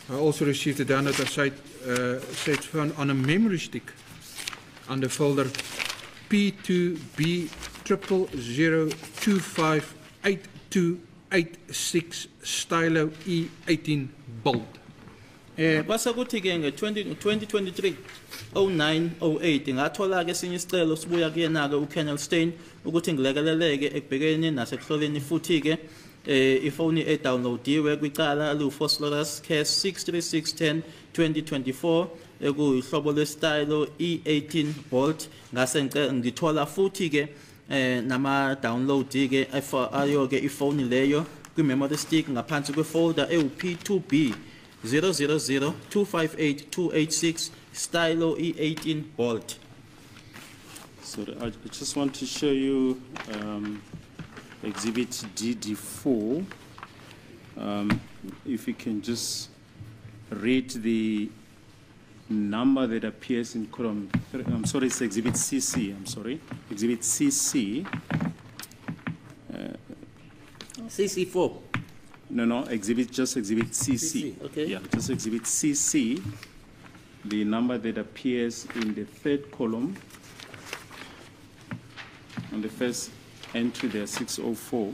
I also received a download of said phone on a memory stick under folder P2B 00025828 stylo E18 bolt. Basa kuthi ke nge 2023 0908 ngathola ke esinye isicelo sibuya kuyena ke uKenneth Stein ukuthi ngilekeleleke ekubhekeni nasekuhloleni futhi ke ifoni edownloadiwe kwicala lu-Phosphorus Case 63610 2024 ekuyihlobo lwestylo E18 bolt ngase ngithola futhi ke nama download ke ayo ke ifoni leyo kwi-memory stick ngaphansi kwefolder ewu-P2B 00025828 stylo E18 bolt. Sorry, I just want to show you exhibit DD4. If you can just read the number that appears in column 3. I'm sorry, it's exhibit CC. I'm sorry, exhibit CC. CC4. No, just exhibit CC. Okay. Yeah, just exhibit CC. The number that appears in the third column. On the first entry there, 604.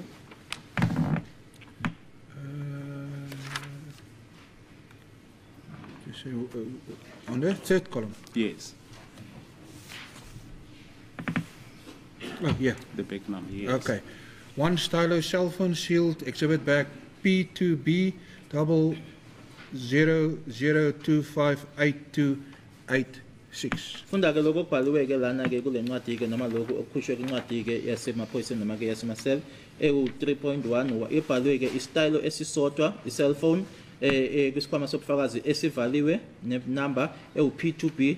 On the third column? Yes. Oh, yeah. The back number, yes. Okay. One stylo cell phone sealed, exhibit back P2B 0002582886. Funda ke lokho okubhaliwe ke lana ke kule ncwadi ke noma lokho okukhushwe kwincwadi ke yasemaphoyiseni noma ke yasemasel ewu-3.1 ibhaliwe ke istylo esisodwa i-cellphone kwisikhwama sobufakazi esivaliwe ne-number ewu-P2B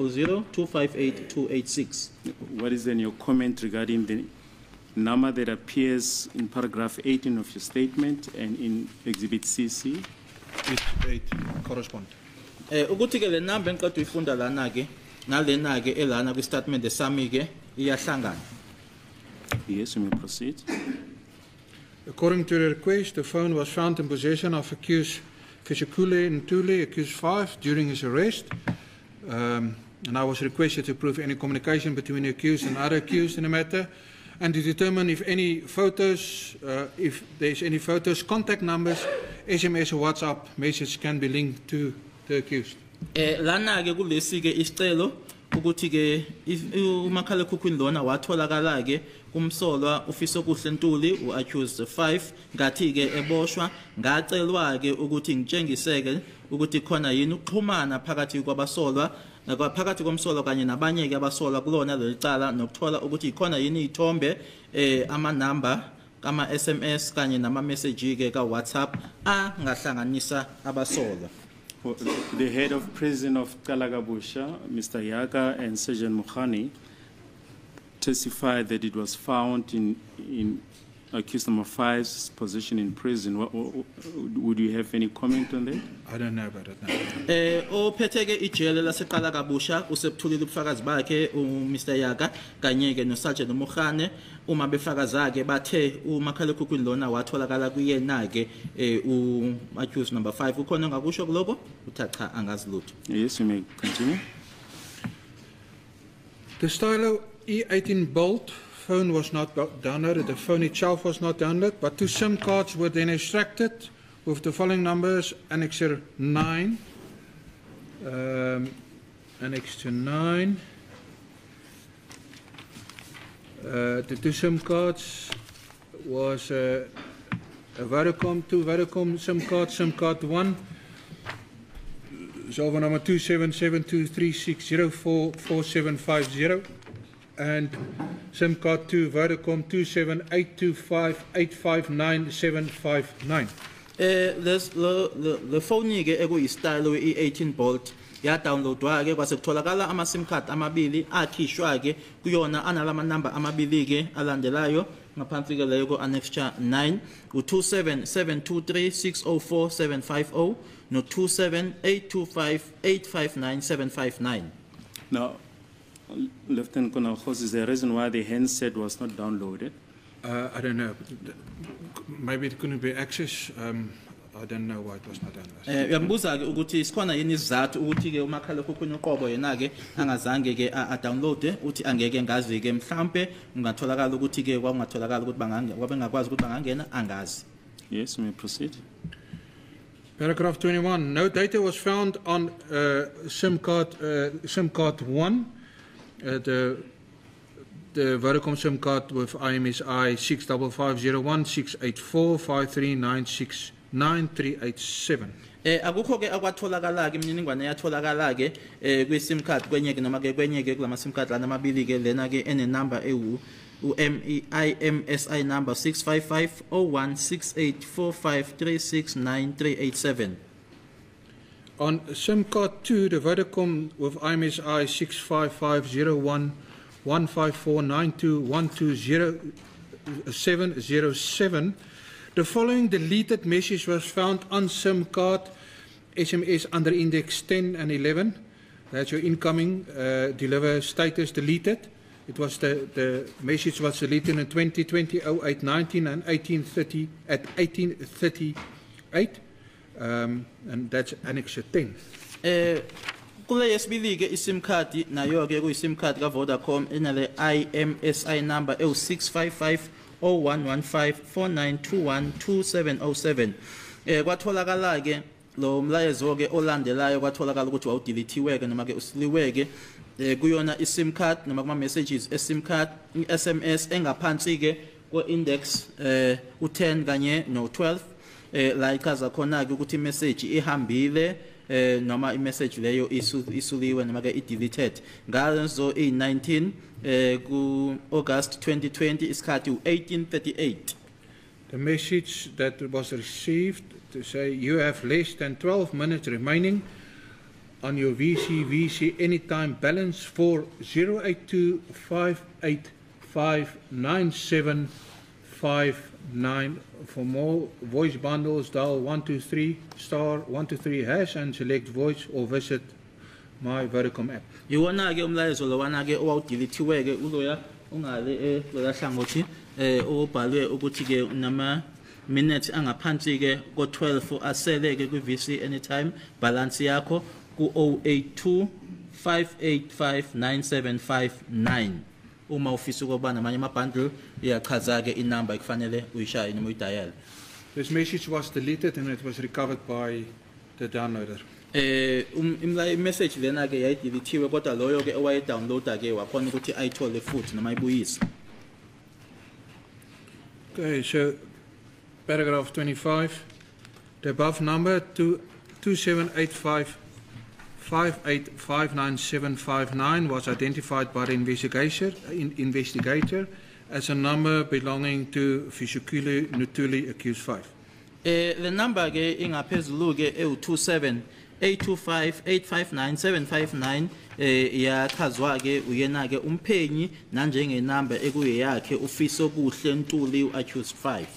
0002582886. What is then your comment regarding the number that appears in paragraph 18 of your statement and in exhibit CC? It correspond. Ukuthi ke le number engiqeda uyifunda lana ke nalena ke elana kwi-statement sami ke iyahlangana. Yes, you may proceed. According to the request, the phone was found in possession of accused Fisikule Ntuli, accused 5, during his arrest. And I was requested to prove any communication between the accused and other accused in the matter, and to determine if any photos, if there's any photos, contact numbers, SMS or WhatsApp message can be linked to the accused. Lana ke kulesi ke isicelo ukuthi ke umakhalekhukhwini lona watholakala ke kumsolwa uFisokuhle Ntuli u-accused 5 ngathi ke eboshwa ngacelwa ke ukuthi ngitshengiseke ukuthi khona yini ukuxhumana phakathi kwabasolwa phakathi komsolwa kanye nabanye ke abasolwa kulona lelicala nokuthola ukuthi ikhona yini izithombe ama-number kama SMS kanye nama message ke ka WhatsApp angahlanganisa abasolwa. The head of prison of Kalagabusha, Mr. Yaga and Sergeant Mukhani, testified that it was found in accused number 5's position in prison. Would you have any comment on that? I don't know about it now. Ophethe ke ijele laseQalakabusha usebthulile ubufakazi bakhe uMr Yaga kanye ke noSergeant Mukhane uma befakaza ke bathe umakhalekhukhwini lona watholakala kuyena ke accused number 5 ukhona ngakusho kuloko uthatha angazi lutho. Yes, you may continue. The stylo E18 bolt phone was not downloaded. The phone itself was not downloaded, but 2 SIM cards were then extracted with the following numbers: Annexer 9, Annexer 9. The 2 SIM cards was a Vodacom, 2 Vodacom SIM cards, SIM card 1. Zalver number 277236044750 and SIM card 2 Vodacom 27825859759. Le phone ke ekuyistylo E18 bolt ya downloadwa ke kwase kutholakala ama SIM card amabili akhishwa ke kuyona analama number amabili ke alandelayo ngaphansi ke leyo ko annexure 9 u27723604750 no 27825859759. Now, Lieutenant Colonel Khosi, is there a reason why the handset was not downloaded? I don't know. Maybe it couldn't be accessed. I don't know why it was not done. Uyambuza ke ukuthi sikhona yini isizathu ukuthi ke umakhalekhukhwini uqobo yena ke angazange ke download uthi angeke ngazi ke mhlambe ungatholakala ukuthi ke kwakungatholakala ukuthi bangangakwazi ukuthi bangangena angazi. Yes, may proceed. Paragraph 21. No data was found on SIM card 1. The Vodacom SIM card with IMSI 65501 684 5396 9387. Akukho ke akwatholakala ke imininingwane yatholakala ke kwi SIM card kwenye ke noma ke kwenye ke kulama SIM card lana amabili ke lena ke ene number IMSI number 655016845369387. On SIM card 2, the Vodacom with IMSI 65501 15492120707, the following deleted message was found on SIM card SMS under index 10 and 11. That's your incoming deliver status deleted. It was the message was deleted in 2020 0819 and 1830 at 1838. And that's Annex 10. Kule yesibili ke iSIM card nayo ke kuyiSIM card ka Vodacom enale IMSI number 0655011549212707. Kwatholakala ke lo mlayezo ke olandelayo kwatholakala ukuthi wawudeletiwe ke noma ke usiliwe ke kuyona iSIM card noma kuma messages eSIM card SMS engaphansi ke ko index u10 kanye no12 la ichaza khona ke ukuthi message ihambile noma imessage leyo isuliwe noma ke i-deleted ngazo i-19 ku August 2020 isikhathi u-1838. The message that was received to say you have less than 12 minutes remaining on your VC anytime balance for 08258597559. For more voice bundles, dial 123 *123# and select voice or visit my Vodacom app. Iwona ke umlayezo lo wana ke owawudeletiwe ke uloya ungale loya hlangothi obhalwe ukuthi ke nama minutes angaphansi ke ko 12 asele ke ku VC anytime balance yakho ku 082 5859759. Uma ufisa ukuba namanye ama bundle iyachaza ke inumber ekufanele uyishaye noma uyidial. This message was deleted and it was recovered by the downloader. Message lena ke yayideletiwe kodwa loyo ke owaye downloader ke wakhona ukuthi ayithole futhi noma ayibuyise. Okay, so paragraph 25. The above number 2785 5859759 was identified by the investigator as a number belonging to Fishukile Nutuli accused 5. The number ke ingaphezulu ke e27 825 859759 yachazwa ke uyena ke umphenyi nanjenge number ekuyeyakhe ufiso kuhle Ntuli accused 5.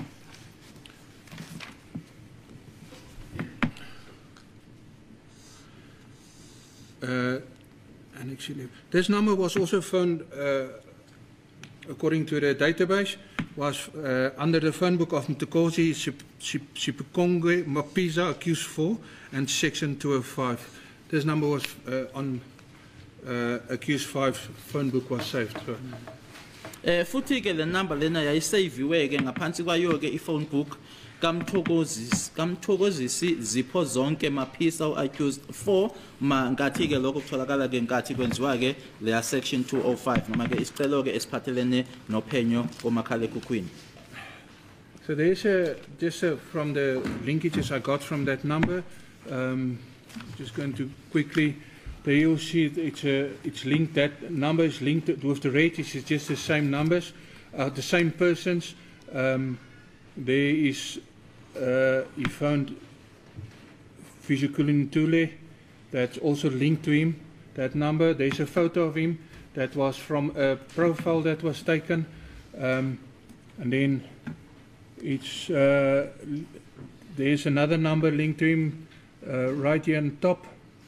And actually, this number was also found, according to the database, was under the phone book of Mtukozi Sipukongwe Mapiza accused 4 and section 205. This number was on accused 5 phone book was saved. So. Futhi ke le number lena yayisaviwe ke ngaphansi kwayo ke iphone book kamthokozisi zipho zonke maphisa u-accused 4 ngathi ke lokho kutholakala ke nkathi kwenziwa ke leya section 205 noma ke isicelo ke esiphathelene nophenyo komakhalekhukhwini. So there's just from the linkages I got from that number, just going to quickly, there you'll see it's linked, that number is linked with the rate, it's just the same numbers, the same persons. There is, he found Fijukulin Tule, that's also linked to him, that number. There's a photo of him that was from a profile that was taken. And then it's, there's another number linked to him right here on top,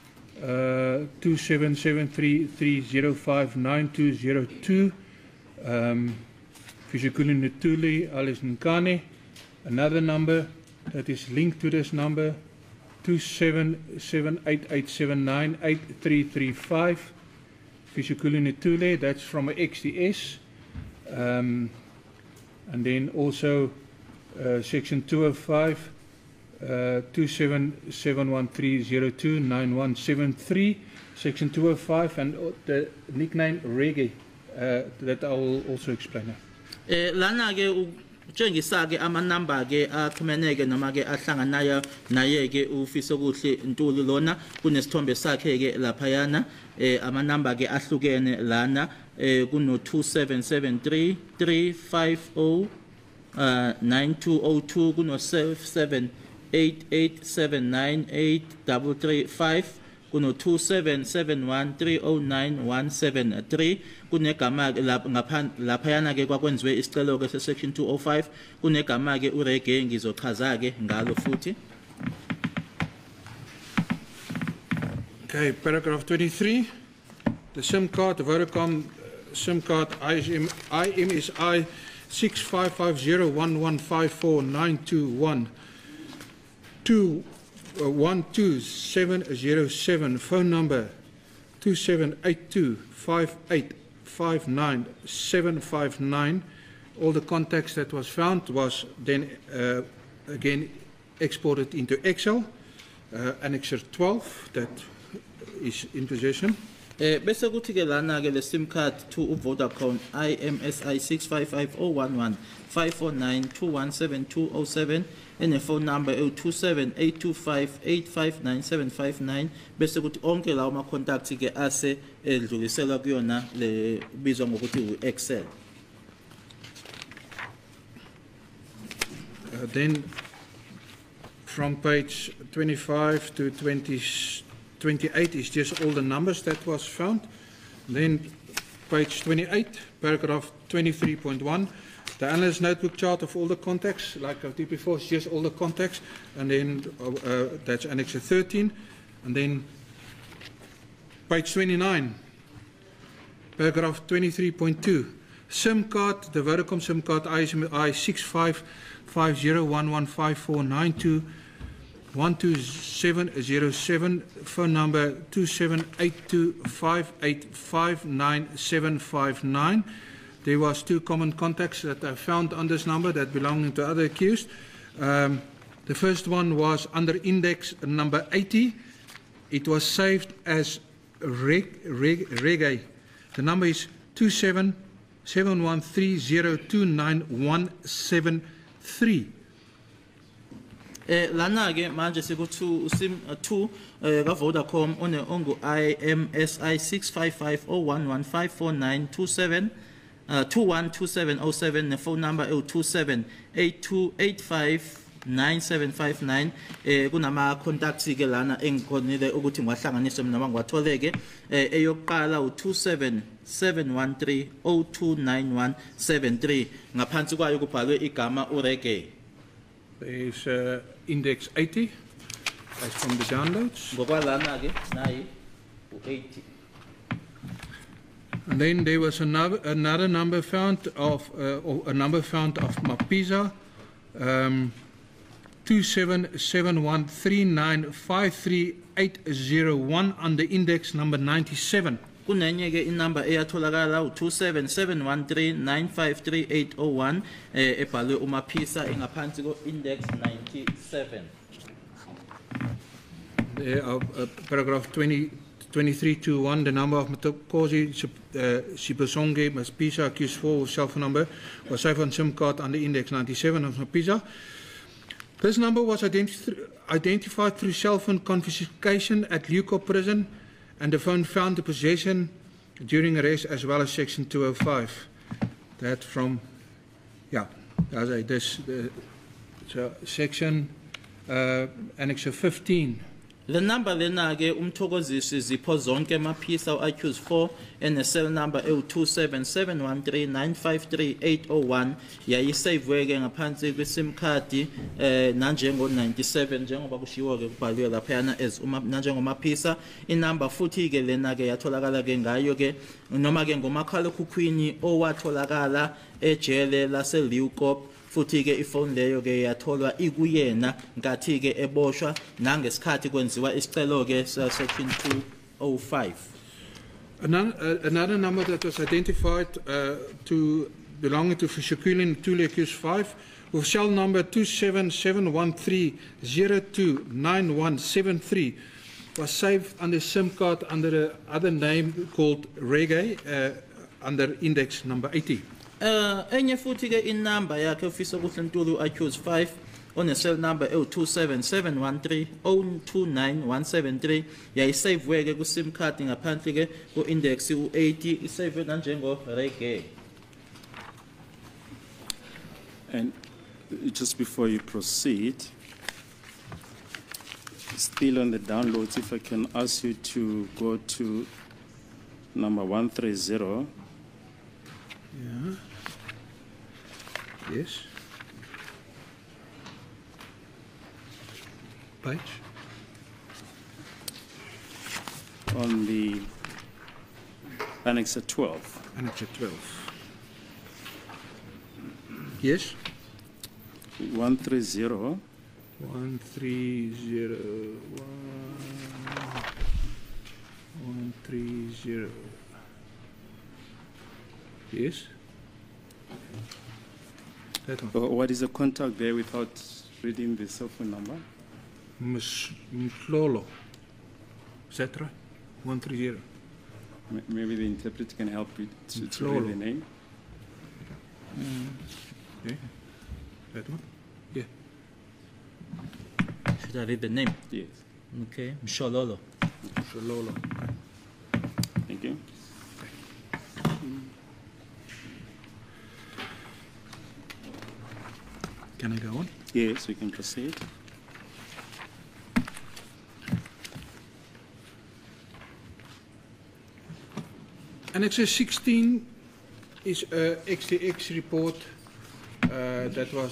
277330599202. Fijukulin Tule, Alice Nkane. Another number that is linked to this number 277887983335. Fisikuli Ntule, that's from a XDS. And then also section 205, 277130299173, section 205, and the nickname Reggae, that I will also explain now. Lana ke utshengisa ke amanamba ke axhumeneke noma ke ahlanganayo naye ke ufisa kuhle Ntuli lona kunesithombe sakhe ke laphayana amanamba ke ahlukene lana kuno 2773 350 9202 kuno 7788798335 kuno 2771309173 kunegama laphayana ke kwakwenziwe isicelo ke section 205 kunegama ke uReggae ngizochaza ke ngalo futhi. Okay, paragraph 23. The SIM card, the Vodacom SIM card IMSI 655011549212 12707, phone number 278258597959. All the context that was found was then again exported into Excel, Annexure 12, that is in possession. Bese kuthi ke lana ke le SIM card to Vodacom IMSI 655011549217207 and a phone number 027825859759 bese kuthi onke lawo ma contacts ke ase edluliselwa kuyona le bizwa ngokuthi Excel. Then from page 25 to 28 is just all the numbers that was found. Then page 28, paragraph 23.1, the analyst notebook chart of all the contacts, like I did before, it's just all the contacts, and then that's Annexure 13. And then page 29, paragraph 23.2, SIM card, the Vodacom SIM card ISMI 6550115492 phone number 278258597959. There was 2 common contacts that I found on this number that belonging to other accused. The first one was under index number 80. It was saved as Reggae. The number is 277130299173. Lana ke manje sikuthi SIM 2 ka Vodacom ongu IMSI 6550115492 212707 ne phone number 2782859759 kunama contacts ke lana engikhonile ukuthi ngwahlanganise noma ngiwatholeke eyokuqala u27713029173 ngaphansi kwayo kubhalwe igama uReggae. There is index 80, that's from the downloads. And then there was another number found of Mapisa, 2771395380 under index number 97. Kunenye ke inamba eyatholakala u27713953801 ebhalwe uMapisa engaphansi ko index 97. Paragraph 2321, the number of Matokozi Sibosonge Mapisa accused for cell phone number was saved on SIM card under index 97 of Mapisa. This number was identified through cell phone confiscation at Leuco prison, and the phone found the possession during arrest as well as section 205. That from, section Annexure 15. Le number lena ke umthokozisi zipho zonke Mapisa accused 4 and a cell number 027713953801 yayisave ke ngaphansi kwe SIM card nanjengo 97 njengoba kushiwo ke kubhaliwe laphana as nanjengo Mapisa inamba futhi ke lena ke yatholakala ke ngayo ke noma ke ngomakhala ekhukhwini owatholakala ejele lase Leuco futhi-ke ifoni leyo-ke yatholwa ikuyena nkathi-ke eboshwa nangesikhathi kwenziwa isicelo-ke section 205. Another number that was identified to belonging to Fishakuli Ntuli accused 5 with cell number 27713029173 was saved under SIM card under the other name called Reggae under index number 80. Enye futhi-ke inamba yakhe ufisa kuhle Ntuli accused 5 one-cell number 27713029173 yayisaveweke ku-sim card ngaphandle-ke ku-index u-80 isavwe nanjengo-Reggae. And just before you proceed, still on the downloads, if I can ask you to go to number 130. Yeah. Yes. Page. On the Annexer 12. Annexer 12. Yes. 130. 130. Yes. That one. What is the contact there without reading the cell phone number? Mhlolo. Is that right? 130. Maybe the interpreter can help you to read the name. Okay. That one? Yeah. Should I read the name? Yes. Okay, Mshololo. Mhlolo. Thank you. Can I go on? Yes, we can proceed. Annexer 16 is a XTX report that was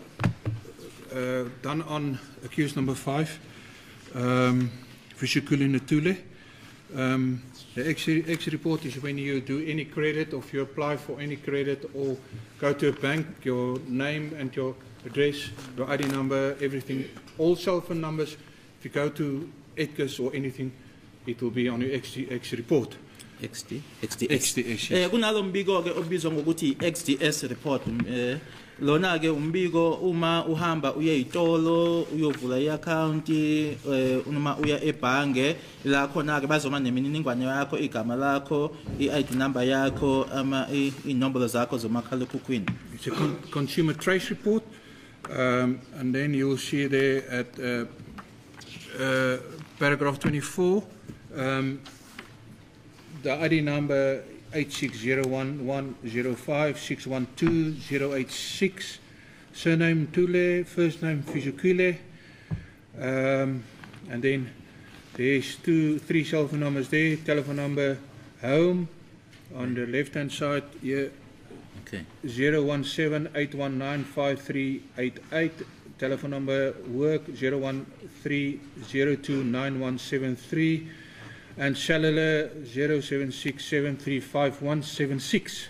done on accused number 5, Fishakuli Ntuli. The X report is when you do any credit, or if you apply for any credit or go to a bank, your name and your address, your ID number, everything, all cell phone numbers. If you go to Edgar's or anything, it will be on your XTX report. XDS. Kunalo mbiko ke obizwa ngokuthi XDS report. Lona ke umbiko uma uhamba uye itolo uyovula iaccount uma uya ebhange la khona ke bazoma nemininingwane yakho, igama lakho, iID number yakho, ama inombolo zakho zomakhalekhukhwini. It's a consumer trace report, and then you'll see there at paragraph 24. The ID number 8601105612 surname Ntuli, first name Fishakuli, and then there's 3 cell phone numbers there. Telephone number home on the left hand side here. Okay. 017-819-5388. Telephone number work 013029173. And cellular 0767355176.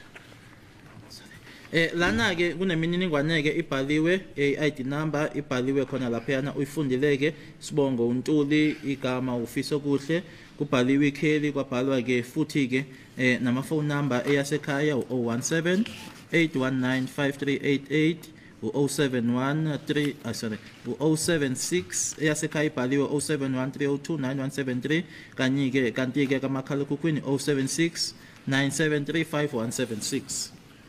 Lana ke kunemininingwane ke ibhaliwe ID number ibhaliwe khona laphana uyifundileke sibongo uNtuli igama ufisa kuhle kubhaliwe ikheli kwabhalwa ke futhi ke nama phone number eyasekhaya u017 819 5388 u076 eyasekhaya ibhaliwe 0713029173 kanti ke kamakhalekhukhwini 076 9735176.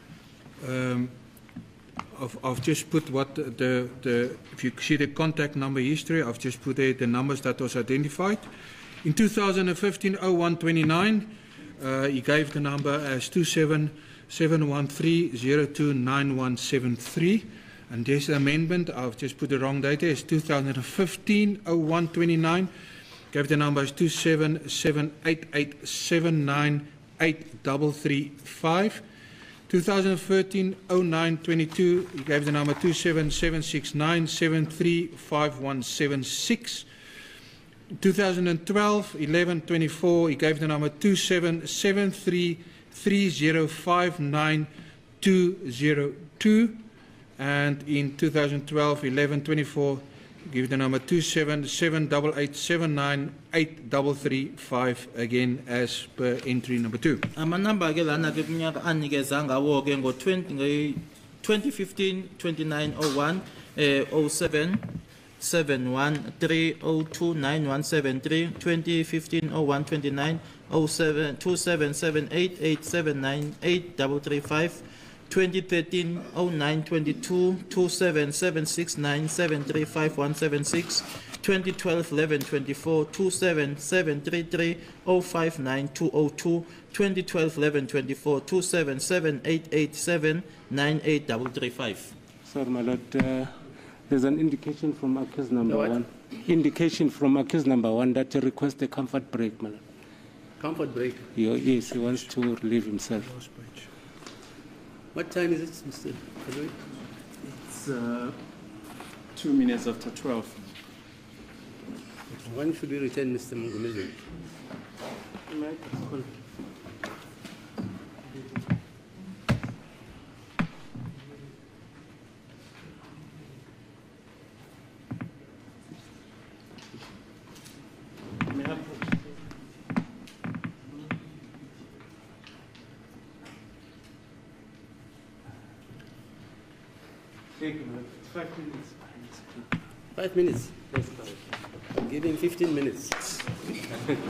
I've just put what if you see the contact number history, I've just put there the numbers that was identified. In 2015-01-29, he gave the number as 27713029173. And there's the amendment. I've just put the wrong date there. It's 2015-01-29. Gave the number as 27788798335. 2013-09-22. He gave the number 27769735176. 2012-11-24. He gave the number 27733059202. and in 2012-11-24, give the number 277887983335 again as per entry number 2. Amanamba ke lana ke kunyaka anikeza ngawo ke ngo 2015 2901 07 71302 9173 2015 01 29 07 2778 8798 2013 09 22 27769 735 176 2012 11 24 27733 059 202 2012 11 24 27788 98335. Sorry, my Lord. There's an indication from accused number 1. Indication from accused number 1 that he requests a comfort break, my Lord. Comfort break. Yes, he wants to relieve himself. What time is it, Mr. Kalui? It's 2 minutes after 12. When should we return Mr. Mungumezulu? Thank you, my Lord. 5 minutes. 5 minutes. Yes, give him 15 minutes.